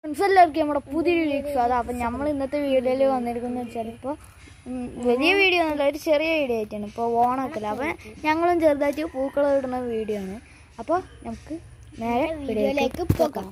എല്ലാവർക്കും നമ്മുടെ പുതിയ വീഡിയോക്ക് സ്വാഗതം. അപ്പം നമ്മൾ ഇന്നത്തെ വീഡിയോയിൽ വന്നിരിക്കുന്നത് വെച്ചാൽ ഇപ്പോൾ വലിയ വീഡിയോ ഒന്നുമില്ല, ഒരു ചെറിയ വീഡിയോ ആയിട്ടാണ്. ഇപ്പോൾ ഓണമൊക്കെ അപ്പം ഞങ്ങളും ചെറുതായിട്ട് പൂക്കളം ഇടുന്ന വീഡിയോ ആണ്. അപ്പോൾ നമുക്ക് നേരെ വീഡിയോയിലേക്ക് പോകാം.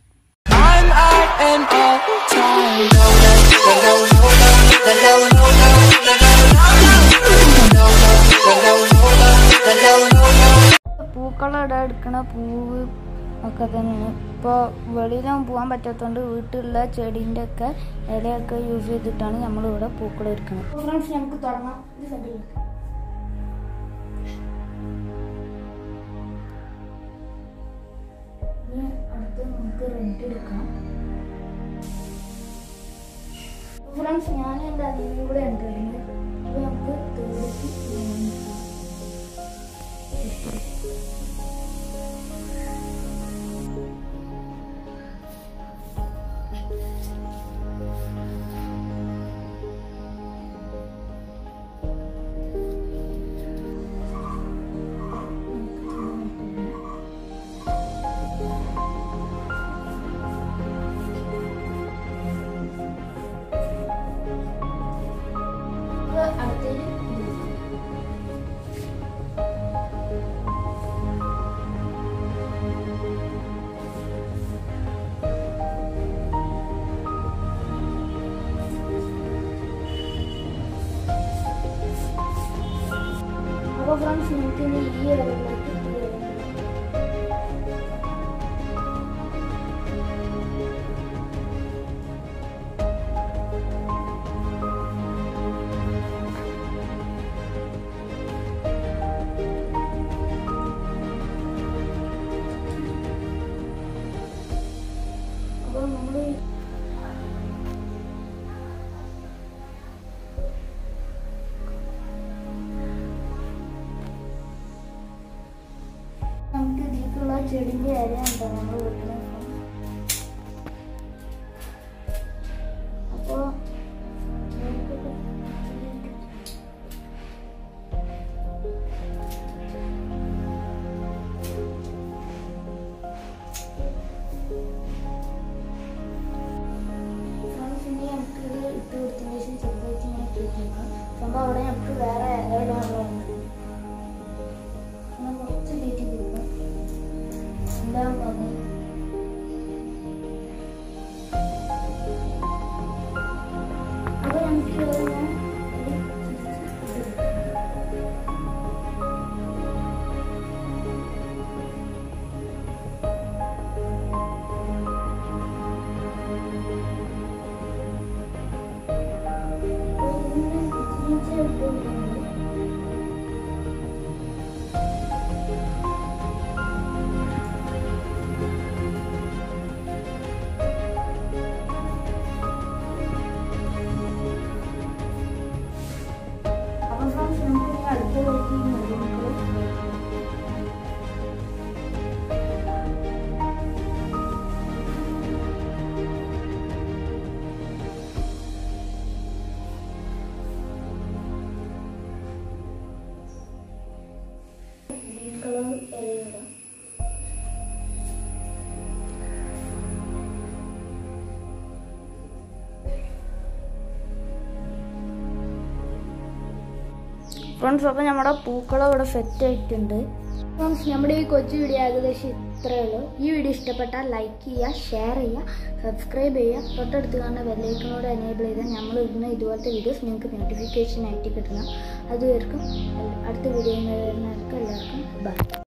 പൂക്കളം ഇടാൻ എടുക്കണ പൂവ് ഒക്കെ തന്നെയാണ്. ഇപ്പോൾ വെളിയിലൊന്നും പോകാൻ പറ്റാത്തതുകൊണ്ട് വീട്ടിലുള്ള ചെടീൻ്റെ ഒക്കെ ഇലയൊക്കെ യൂസ് ചെയ്തിട്ടാണ് നമ്മളിവിടെ പൂക്കളം എടുക്കുന്നത്. ഫ്രണ്ട്സ്, നമുക്ക് തുടങ്ങാം. അടുത്ത് നമുക്ക് റെഡ് എടുക്കാം. ഫ്രണ്ട്സ്, ഞാൻ എൻ്റെ അതിനും കൂടെ ഉണ്ടായിരുന്നത്. അപ്പോൾ നമുക്ക് തേടിക്ക് ഫ്രണ്ട്സ്, നമുക്ക് ഇനി ഈ ഇലയിലേക്ക് അപ്പോൾ നമ്മൾ നമുക്ക് ഇതിലേക്കുള്ള ചെടിൻ്റെ ഇല ഉണ്ടോ നമ്മൾ വെക്കുന്നത്. അപ്പോൾ ഇനി നമുക്ക് ഇത് ഇട്ട് കൊടുത്തതിന് ശേഷം ചെറുതായിട്ട് ഇങ്ങനെ ഇട്ടിരിക്കാം. സംഭവം അവിടെ നമുക്ക് വേറെ ഇല ഇടാനുള്ളതാണ്. കുറച്ച് തീറ്റി കൊടുക്കാം. എന്താ പറഞ്ഞത്? അപ്പോൾ നമുക്ക് ഇതുപോലെ ഫ്രണ്ട്സ്, അപ്പോൾ നമ്മുടെ പൂക്കളം ഇവിടെ സെറ്റ് ആയിട്ടുണ്ട്. ഫ്രണ്ട്സ്, നമ്മുടെ ഈ കൊച്ചു വീഡിയോ ഏകദേശം ഇത്രയേ ഉള്ളൂ. ഈ വീഡിയോ ഇഷ്ടപ്പെട്ടാൽ ലൈക്ക് ചെയ്യുക, ഷെയർ ചെയ്യുക, സബ്സ്ക്രൈബ് ചെയ്യുക. തൊട്ടടുത്ത് കാണുന്ന ബെല്ലൈക്കനോട് എനേബിൾ ചെയ്താൽ നമ്മൾ ഇടുന്ന ഇതുപോലത്തെ വീഡിയോസ് നിങ്ങൾക്ക് നോട്ടിഫിക്കേഷൻ ആയിട്ട് കിട്ടണം. അതുവരെക്കും അടുത്ത വീഡിയോയിൽ വരുന്നവർക്ക് എല്ലാവർക്കും ബൈ.